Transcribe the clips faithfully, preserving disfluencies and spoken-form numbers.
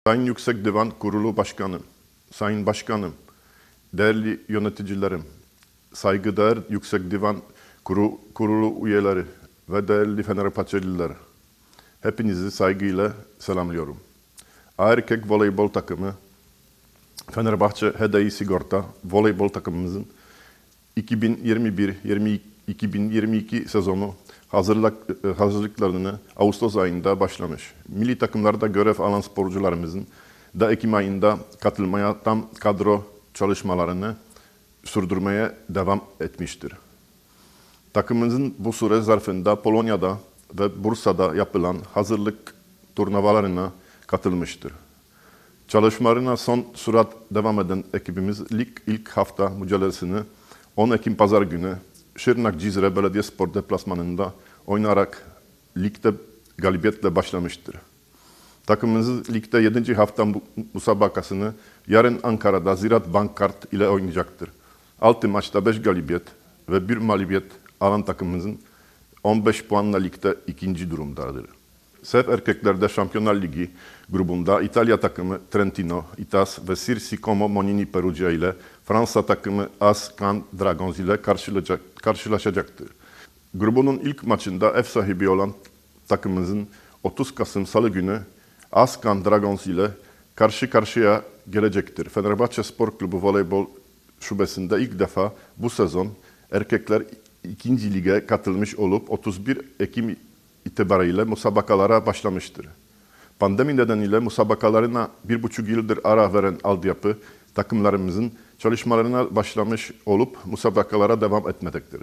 Sayın Yüksek Divan Kurulu Başkanım, Sayın Başkanım, değerli yöneticilerim, saygıdeğer Yüksek Divan Kurulu, Kurulu üyeleri ve değerli Fenerbahçeliler, hepinizi saygıyla selamlıyorum. Erkek voleybol takımı, Fenerbahçe H D I Sigorta voleybol takımımızın iki bin yirmi bir iki bin yirmi iki sezonu hazırlık, hazırlıklarını Ağustos ayında başlamış. Milli takımlarda görev alan sporcularımızın da Ekim ayında katılmaya tam kadro çalışmalarını sürdürmeye devam etmiştir. Takımımızın bu süre zarfında Polonya'da ve Bursa'da yapılan hazırlık turnuvalarına katılmıştır. Çalışmalarına son sürat devam eden ekibimiz lig ilk hafta mücadelesini on Ekim Pazar günü Şırnak Cizre Belediyespor deplasmanında oynayarak ligde galibiyetle başlamıştır. Takımımız ligde yedinci hafta musabakasını yarın Ankara'da Ziraat Bankart ile oynayacaktır. altı maçta beş galibiyet ve bir mağlubiyet alan takımımızın on beş puanla ligde ikinci durumdadır. Sırf erkeklerde Şampiyonlar Ligi grubunda İtalya takımı Trentino, Itas ve Sirsi Como Monini Perugia ile Fransa takımı AS Caen Dragons ile karşılaşacaktır. Grubunun ilk maçında ev sahibi olan takımımızın otuz Kasım Salı günü AS Caen Dragons ile karşı karşıya gelecektir. Fenerbahçe Spor Klubu Voleybol Şubesi'nde ilk defa bu sezon erkekler ikinci lige katılmış olup otuz bir Ekim itibariyle musabakalara başlamıştır. Pandemi nedeniyle musabakalarına bir buçuk yıldır ara veren altyapı takımlarımızın çalışmalarına başlamış olup musabakalara devam etmektedir.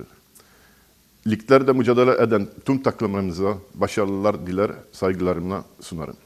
Liglerde mücadele eden tüm takımlarımıza başarılar diler, saygılarımla sunarım.